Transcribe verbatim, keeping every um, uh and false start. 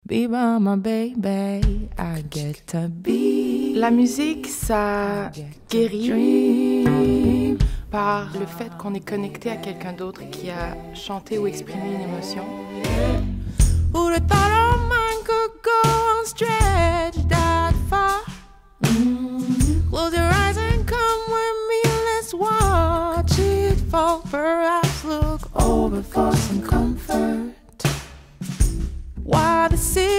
Be by my baby, I get to be. La musique, ça guérit Dream. par le fait qu'on est connecté à quelqu'un d'autre qui a chanté ou exprimé une émotion. Who'd have thought our mind could go on stretch that far? Mm-hmm. Close your eyes and come with me, let's watch it fall. Perhaps look over for some comfort. While the city